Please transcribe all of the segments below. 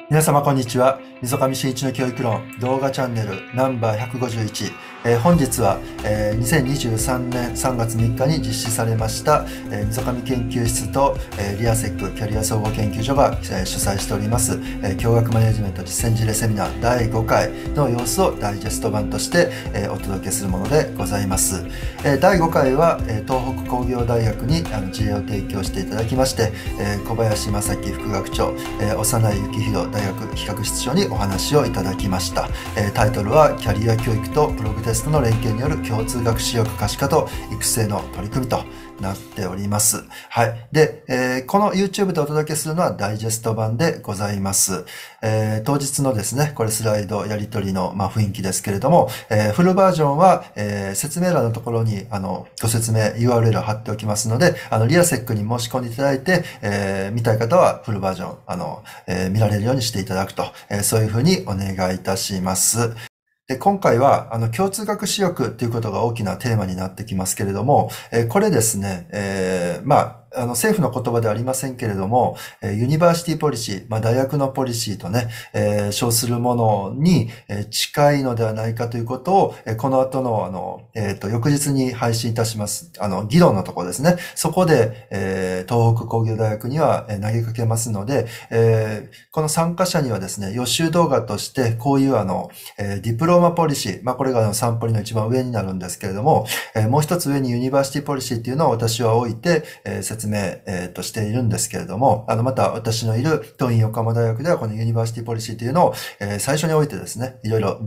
皆様こんにちは。溝上真一の教育論動画チャンネルナンバー151。本日は、2023年3月3日に実施されました、溝上研究室と、リアセックキャリア総合研究所が、主催しております、教学マネジメント実践事例セミナー第5回の様子をダイジェスト版として、お届けするものでございます。第5回は、東北工業大学に事例を提供していただきまして、小林正樹副学長、長内幸宏大学企画室長にお話をいただきました。タイトルはキャリア教育とプログテストの連携による共通学習力可視化と育成の取り組みとなっております。はい。で、この YouTube でお届けするのはダイジェスト版でございます。当日のですね、これスライドやり取りの、雰囲気ですけれども、フルバージョンは、説明欄のところにご説明 URL を貼っておきますので、リアセックに申し込んでいただいて、見たい方はフルバージョン見られるようにしていただくと、そういうふうにお願いいたします。で、今回は、共通学習力ということが大きなテーマになってきますけれども、これですね、政府の言葉ではありませんけれども、ユニバーシティポリシー、大学のポリシーとね、称するものに近いのではないかということを、この後の、翌日に配信いたします、議論のところですね。そこで、東北工業大学には投げかけますので、この参加者にはですね、予習動画として、こういうディプローマポリシー、これがサンポリの一番上になるんですけれども、もう一つ上にユニバーシティポリシーっていうのを私は置いて、説明、としているんですけれども、また私のいる東院横浜大学ではこのユニバーシティポリシーというのを、最初に置いてですね、いろいろ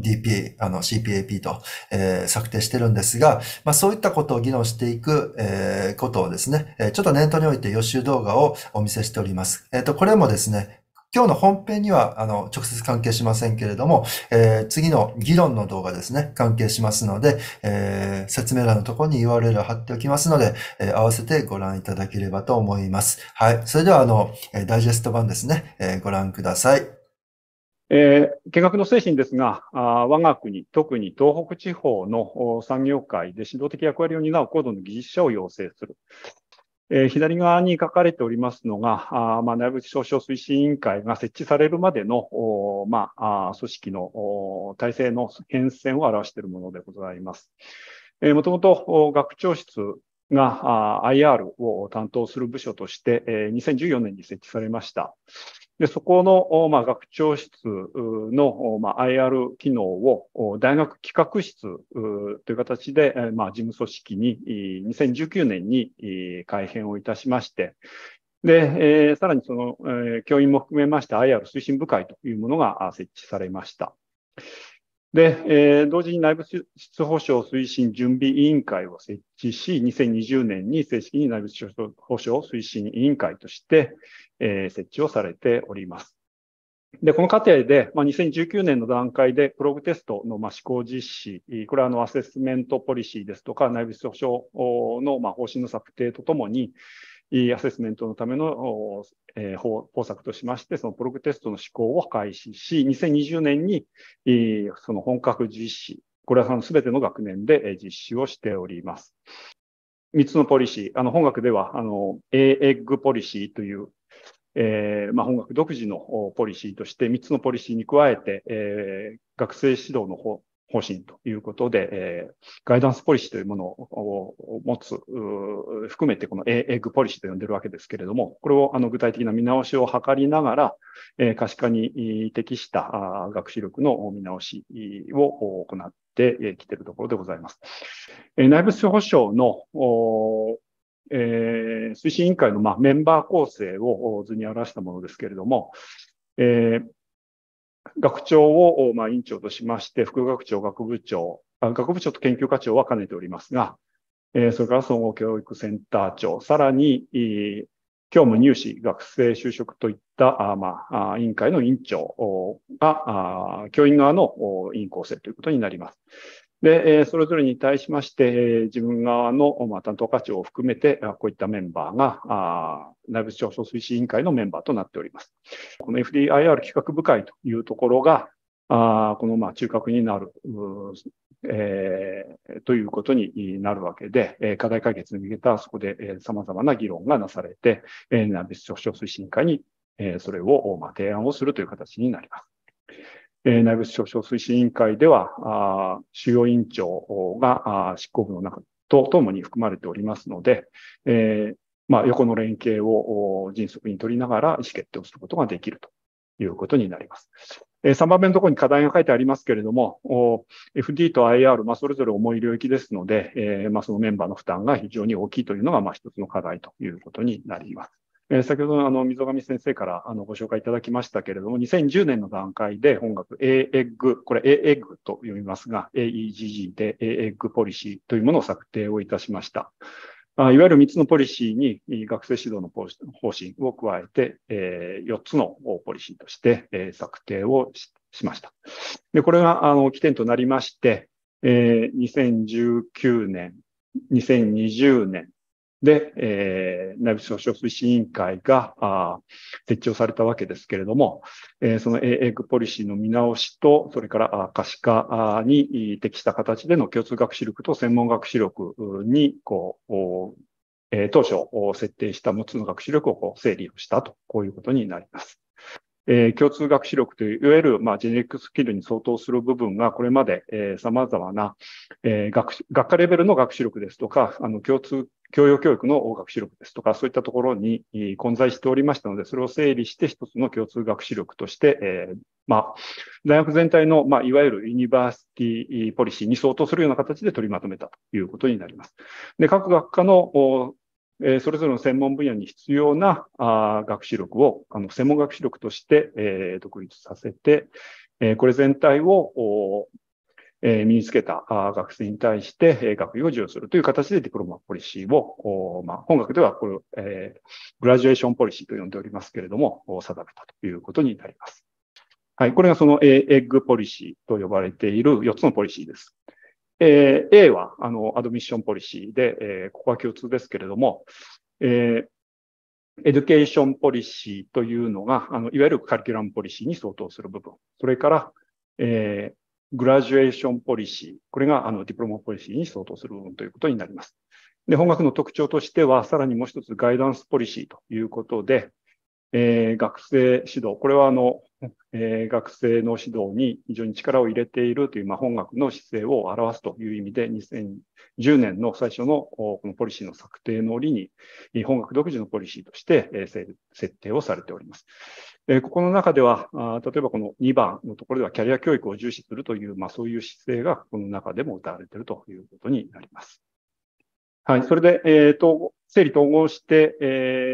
DP、CPAP と、策定してるんですが、そういったことを議論していく、ことをですね、ちょっと念頭において予習動画をお見せしております。これもですね、今日の本編には、直接関係しませんけれども、次の議論の動画ですね、関係しますので、説明欄のところに URL を貼っておきますので、合わせてご覧いただければと思います。はい。それでは、ダイジェスト版ですね、ご覧ください。 見学の精神ですが、我が国、特に東北地方の産業界で指導的役割を担う高度の技術者を養成する。左側に書かれておりますのが、内部招訟推進委員会が設置されるまでの、組織の体制の変遷を表しているものでございます。もともと学長室が IR を担当する部署として、2014年に設置されました。で、そこの、学長室の、IR 機能を大学企画室という形で、事務組織に2019年に改編をいたしまして、で、さらにその、教員も含めまして IR 推進部会というものが設置されました。で、同時に内部質保証推進準備委員会を設置し、2020年に正式に内部質保証推進委員会として、設置をされております。で、この過程で、2019年の段階で、プログテストの試行実施、これはアセスメントポリシーですとか、内部質保証の方針の策定とともに、アセスメントのための方策としまして、そのプログテストの施行を開始し、2020年にその本格実施、これはすべての学年で実施をしております。3つのポリシー、本学では、AEG ポリシーという、本学独自のポリシーとして3つのポリシーに加えて、学生指導の方針ということで、ガイダンスポリシーというものを持つ、含めてこの AEG ポリシーと呼んでるわけですけれども、これを具体的な見直しを図りながら、可視化に適した学習力の見直しを行ってきているところでございます。内部保障の推進委員会のメンバー構成を図に表したものですけれども、学長を委員長としまして、副学長、学部長と研究課長は兼ねておりますが、それから総合教育センター長、さらに、教務入試、学生就職といった委員会の委員長が、教員側の委員構成ということになります。で、それぞれに対しまして、自分側の担当課長を含めて、こういったメンバーが、内部調査推進委員会のメンバーとなっております。この FDIR 企画部会というところが、この中核になる、ということになるわけで、課題解決に向けたそこで様々な議論がなされて、内部調査推進委員会にそれを提案をするという形になります。内部少々推進委員会では、主要委員長が執行部の中とともに含まれておりますので、横の連携を迅速に取りながら意思決定をすることができるということになります。3番目のところに課題が書いてありますけれども、FD と IR、それぞれ重い領域ですので、そのメンバーの負担が非常に大きいというのが、一つの課題ということになります。先ほど溝上先生からご紹介いただきましたけれども、2010年の段階で本学 AEG、これ AEG と読みますが、AEGG で AEG ポリシーというものを策定をいたしました。いわゆる3つのポリシーに学生指導の方針を加えて、4つのポリシーとして策定をしました。で、これが起点となりまして、2019年、2020年、で、内部少々推進委員会が設置をされたわけですけれども、その AEG ポリシーの見直しと、それから可視化に適した形での共通学習力と専門学習力に、当初設定した6つの学習力を整理をしたと、こういうことになります。共通学習力という、いわゆるジェネリックスキルに相当する部分が、これまで様々な学科レベルの学習力ですとか、教養教育の学習力ですとか、そういったところに混在しておりましたので、それを整理して一つの共通学習力として、大学全体の、いわゆるユニバーシティポリシーに相当するような形で取りまとめたということになります。で、各学科のそれぞれの専門分野に必要な学習力を専門学習力として独立させて、これ全体を身につけた学生に対して学位を授与するという形でディプロマポリシーを、本学ではこれをグラジュエーションポリシーと呼んでおりますけれども、定めたということになります。はい、これがそのAEGポリシーと呼ばれている4つのポリシーです。A はアドミッションポリシーで、ここは共通ですけれども、エデュケーションポリシーというのが、いわゆるカリキュラムポリシーに相当する部分。それから、グラジュエーションポリシー。これがディプロマポリシーに相当する部分ということになります。で、本学の特徴としては、さらにもう一つガイダンスポリシーということで、学生指導。これは学生の指導に非常に力を入れているという、本学の姿勢を表すという意味で、2010年の最初のこのポリシーの策定の折に、本学独自のポリシーとして設定をされております。ここの中では、例えばこの2番のところではキャリア教育を重視するという、そういう姿勢がこの中でも謳われているということになります。はい、それで、整理統合して、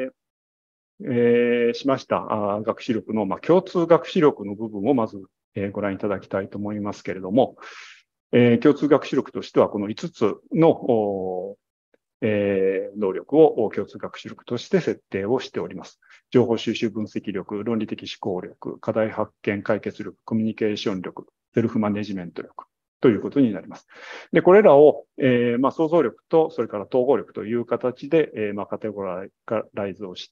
しました学習力の、共通学習力の部分をまず、ご覧いただきたいと思いますけれども、共通学習力としてはこの5つの能力を共通学習力として設定をしております。情報収集分析力、論理的思考力、課題発見解決力、コミュニケーション力、セルフマネジメント力ということになります。で、これらを、想像力と、それから統合力という形で、カテゴライズをして、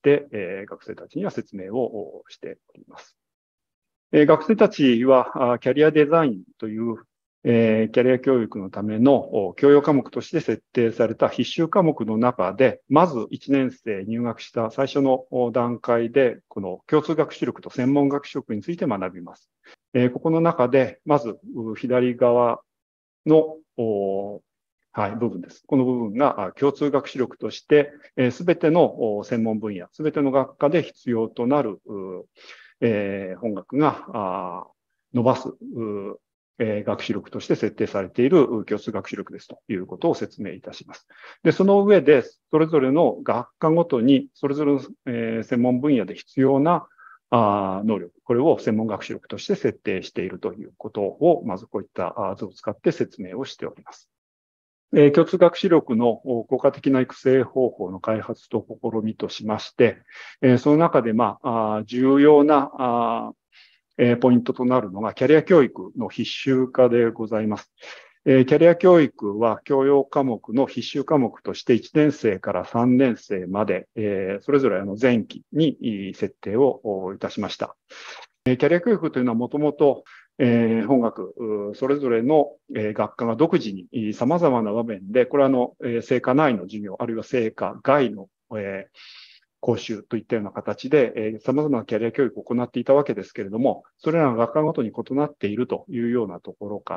学生たちには説明をしております。学生たちは、キャリアデザインという、キャリア教育のための教養科目として設定された必修科目の中で、まず1年生入学した最初の段階で、この共通学習力と専門学習力について学びます。ここの中で、まず左側の、部分です。この部分が共通学習力として、すべての専門分野、すべての学科で必要となる、本学が伸ばす学習力として設定されている共通学習力ですということを説明いたします。で、その上で、それぞれの学科ごとに、それぞれの専門分野で必要な能力、これを専門学習力として設定しているということを、まずこういった図を使って説明をしております。共通学習力の効果的な育成方法の開発と試みとしまして、その中で、重要なポイントとなるのがキャリア教育の必修化でございます。キャリア教育は教養科目の必修科目として1年生から3年生まで、それぞれ前期に設定をいたしました。キャリア教育というのはもともと本学、それぞれの学科が独自に様々な場面で、これは成果内の授業、あるいは成果外の講習といったような形で、様々なキャリア教育を行っていたわけですけれども、それらが学科ごとに異なっているというようなところから、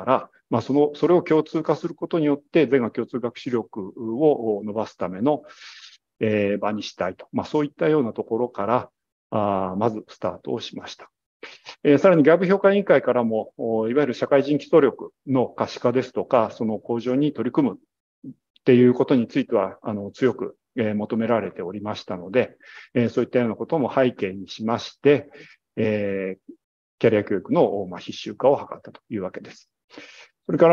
それを共通化することによって、全学共通学習力を伸ばすための、場にしたいと。そういったようなところから、まずスタートをしました。さらに外部評価委員会からも、いわゆる社会人基礎力の可視化ですとか、その向上に取り組むっていうことについては、強く求められておりましたので、そういったようなことも背景にしまして、キャリア教育の必修化を図ったというわけです。それから、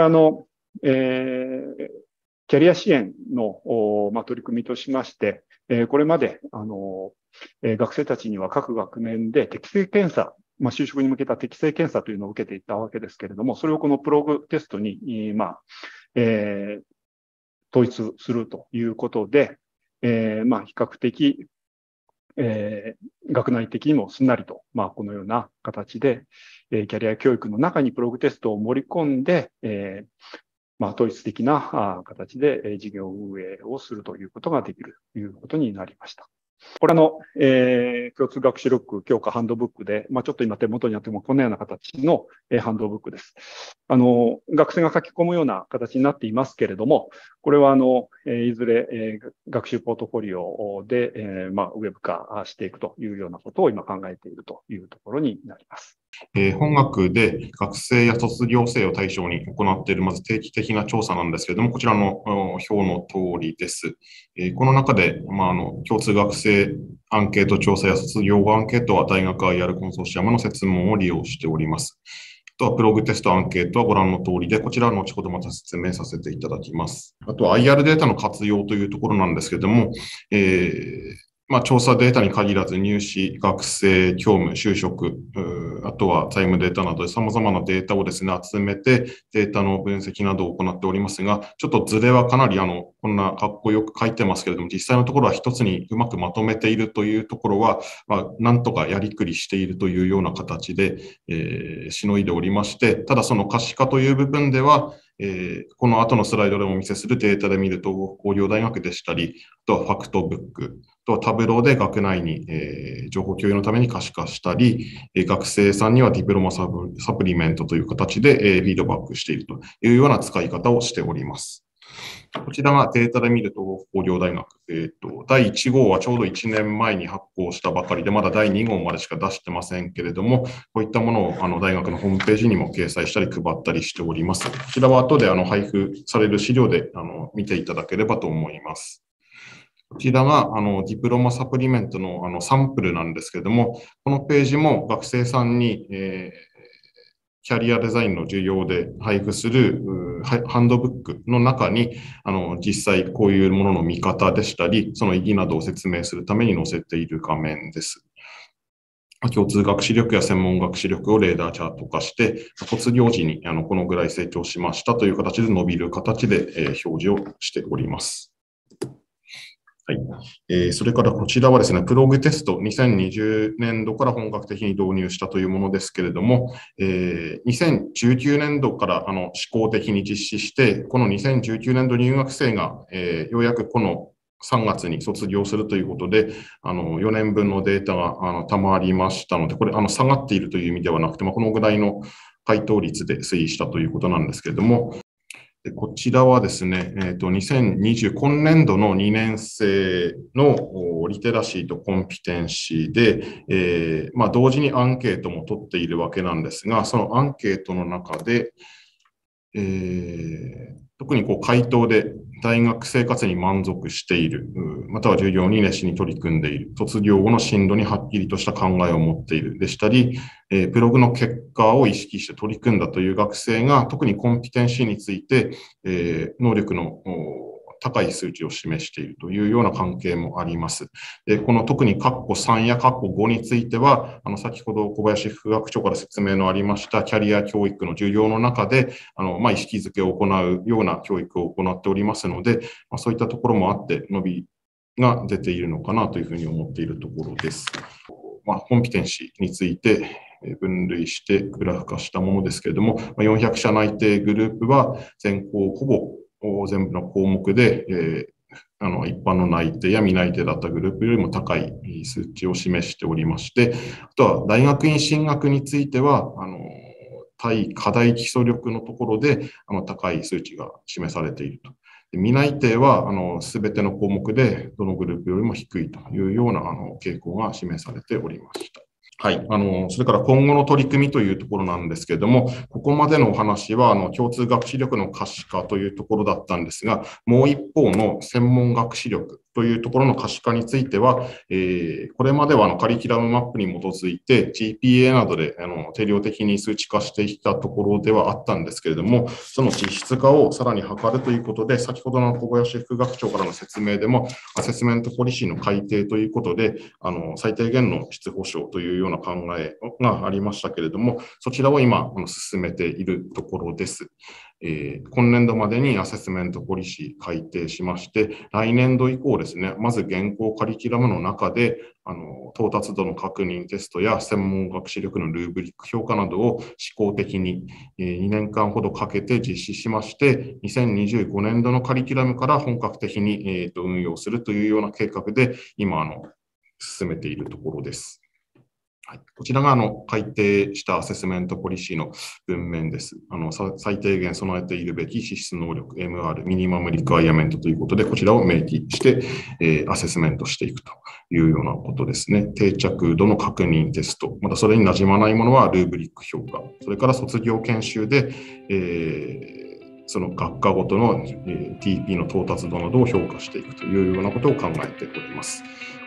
キャリア支援の取り組みとしまして、これまで、学生たちには各学年で適性検査、就職に向けた適性検査というのを受けていたわけですけれども、それをこのプログテストに、統一するということで、比較的、学内的にもすんなりと、このような形で、キャリア教育の中にプログテストを盛り込んで、統一的な形で事業運営をするということができるということになりました。これ共通学習力強化ハンドブックで、ちょっと今手元にあってもこのような形のハンドブックです。学生が書き込むような形になっていますけれども、これはいずれ学習ポートフォリオでウェブ化していくというようなことを今考えているというところになります。 本学で学生や卒業生を対象に行っているまず定期的な調査なんですけれども、こちらの表の通りです。この中で、共通学生アンケート調査や卒業後アンケートは大学 IR コンソーシアムの設問を利用しております。あとはプログテストアンケートはご覧の通りで、こちらは後ほどまた説明させていただきます。あとは IR データの活用というところなんですけれども、調査データに限らず入試、学生、教務、就職、あとはタイムデータなどで様々なデータをですね、集めてデータの分析などを行っておりますが、ちょっとズレはかなりこんなかっこよく書いてますけれども、実際のところは一つにうまくまとめているというところは、なんとかやりくりしているというような形で、しのいでおりまして、ただその可視化という部分では、この後のスライドでお見せするデータで見ると、工業大学でしたり、あとはファクトブック、あとはタブローで学内に、情報共有のために可視化したり、学生さんにはディプロマサプリメントという形で、フィードバックしているというような使い方をしております。こちらがデータで見ると、工業大学、第1号はちょうど1年前に発行したばかりで、まだ第2号までしか出してませんけれども、こういったものを大学のホームページにも掲載したり配ったりしております。こちらは後で配布される資料で見ていただければと思います。こちらがディプロマサプリメントのサンプルなんですけれども、このページも学生さんに、キャリアデザインの授業で配布するハンドブックの中に実際こういうものの見方でしたり、その意義などを説明するために載せている画面です。共通学習力や専門学習力をレーダーチャート化して、卒業時にこのぐらい成長しましたという形で伸びる形で表示をしております。はい。それからこちらはですね、プログテスト2020年度から本格的に導入したというものですけれども、2019年度から試行的に実施して、この2019年度入学生が、ようやくこの3月に卒業するということで、4年分のデータがたまりましたので、これ下がっているという意味ではなくて、このぐらいの回答率で推移したということなんですけれども、こちらはですね、2020今年度の2年生のリテラシーとコンピテンシーで、同時にアンケートも取っているわけなんですが、そのアンケートの中で、特に回答で大学生活に満足している、または授業に熱心に取り組んでいる、卒業後の進路にはっきりとした考えを持っているでしたり、プログの結果を意識して取り組んだという学生が、特にコンピテンシーについて、能力の高い数値を示しているというような関係もあります。で、この特に括弧3や括弧5については、先ほど小林副学長から説明のありましたキャリア教育の授業の中で、意識づけを行うような教育を行っておりますので、そういったところもあって伸びが出ているのかなというふうに思っているところです。コンピテンシーについて分類してグラフ化したものですけれども、400社内定グループは全部の項目で、 一般の内定や未内定だったグループよりも高い数値を示しておりまして、あとは大学院進学については、対課題基礎力のところで高い数値が示されていると。未内定はすべての項目でどのグループよりも低いというような傾向が示されておりました。はい。それから今後の取り組みというところなんですけれども、ここまでのお話は、共通学習力の可視化というところだったんですが、もう一方の専門学習力というところの可視化については、これまではカリキュラムマップに基づいて GPA などで定量的に数値化してきたところではあったんですけれども、その実質化をさらに図るということで、先ほどの小林副学長からの説明でも、アセスメントポリシーの改定ということで、最低限の質保証というような考えがありましたけれども、そちらを今進めているところです。今年度までにアセスメントポリシー改定しまして、来年度以降ですね、まず現行カリキュラムの中で、到達度の確認テストや専門学習力のルーブリック評価などを試行的に2年間ほどかけて実施しまして、2025年度のカリキュラムから本格的に運用するというような計画で、今進めているところです。はい、こちらが改定したアセスメントポリシーの文面です。最低限備えているべき資質能力、MR、ミニマムリクワイアメントということで、こちらを明記して、アセスメントしていくというようなことですね。定着度の確認テスト、またそれに馴染まないものはルーブリック評価、それから卒業研修で、その学科ごとの TP の到達度などを評価していくというようなことを考えております。